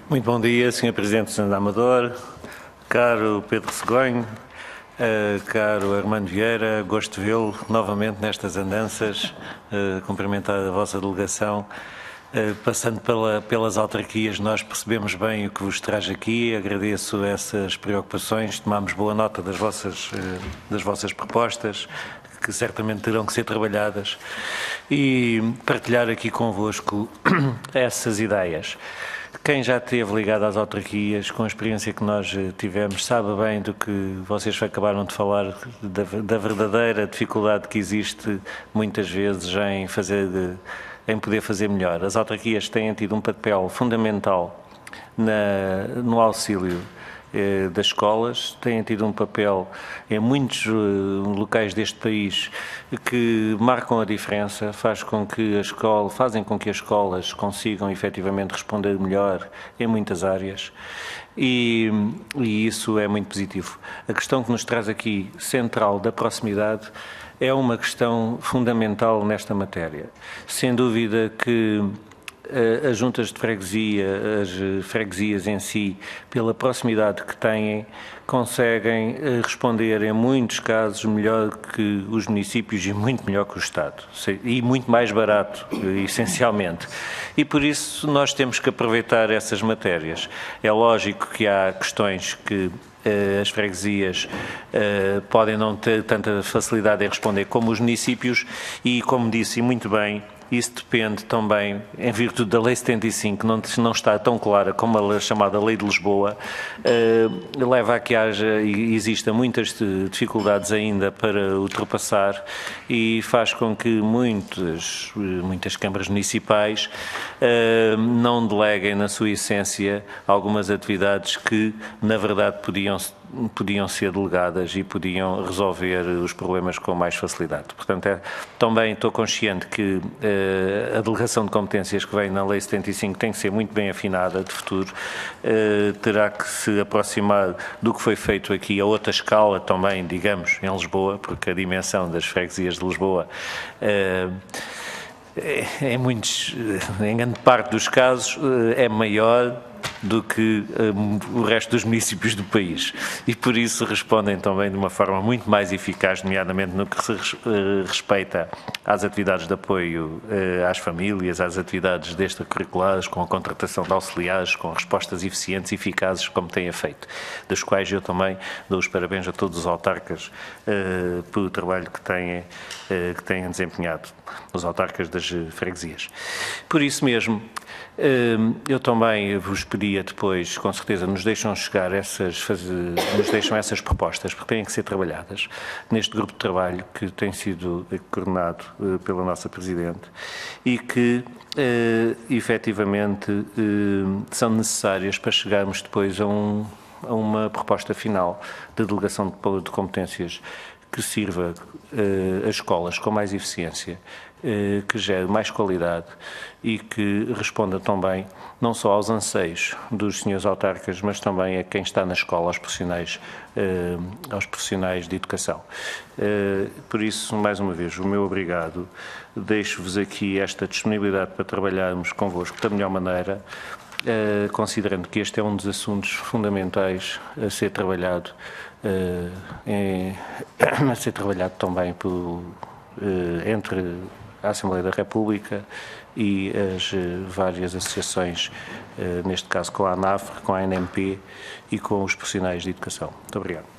Muito bom dia, Sr. Presidente do Senado da Amadora, caro Pedro Segonho, caro Armando Vieira, gosto de vê-lo novamente nestas andanças, cumprimentar a vossa delegação. Passando pelas autarquias, nós percebemos bem o que vos traz aqui, agradeço essas preocupações, tomamos boa nota das vossas propostas, que certamente terão que ser trabalhadas, e partilhar aqui convosco essas ideias. Quem já esteve ligado às autarquias, com a experiência que nós tivemos, sabe bem do que vocês acabaram de falar, da verdadeira dificuldade que existe muitas vezes em poder fazer melhor. As autarquias têm tido um papel fundamental no auxílio das escolas, têm tido um papel em muitos locais deste país que marcam a diferença, fazem com que as escolas consigam efetivamente responder melhor em muitas áreas e isso é muito positivo. A questão que nos traz aqui, central, da proximidade, é uma questão fundamental nesta matéria. Sem dúvida que as juntas de freguesia, as freguesias em si, pela proximidade que têm, conseguem responder em muitos casos melhor que os municípios e muito melhor que o Estado, e muito mais barato, essencialmente. E por isso nós temos que aproveitar essas matérias. É lógico que há questões que as freguesias podem não ter tanta facilidade em responder como os municípios e, como disse muito bem, isso depende também, em virtude da Lei 75, que não está tão clara como a chamada Lei de Lisboa, leva a que exista muitas dificuldades ainda para ultrapassar e faz com que muitas câmaras municipais não deleguem na sua essência algumas atividades que, na verdade, podiam ser delegadas e podiam resolver os problemas com mais facilidade. Portanto, também estou consciente que a delegação de competências que vem na Lei 75 tem que ser muito bem afinada de futuro, terá que se aproximar do que foi feito aqui a outra escala também, digamos, em Lisboa, porque a dimensão das freguesias de Lisboa em grande parte dos casos é maior do que o resto dos municípios do país e por isso respondem também de uma forma muito mais eficaz, nomeadamente no que se respeita às atividades de apoio às famílias, às atividades extracurriculares, com a contratação de auxiliares, com respostas eficientes e eficazes como têm feito, das quais eu também dou os parabéns a todos os autarcas pelo trabalho que têm desempenhado, os autarcas das freguesias. Por isso mesmo, eu também vos pedia depois, com certeza, nos deixam essas propostas, porque têm que ser trabalhadas neste grupo de trabalho que tem sido coordenado pela nossa Presidente e que, efetivamente, são necessárias para chegarmos depois a uma proposta final de delegação de competências que sirva as escolas com mais eficiência, que gere mais qualidade e que responda também não só aos anseios dos senhores autarcas, mas também a quem está na escola, aos profissionais de educação. Por isso, mais uma vez, o meu obrigado. Deixo-vos aqui esta disponibilidade para trabalharmos convosco da melhor maneira, considerando que este é um dos assuntos fundamentais a ser trabalhado também entre a Assembleia da República e as várias associações, neste caso com a ANAF, com a ANMP e com os profissionais de educação. Muito obrigado.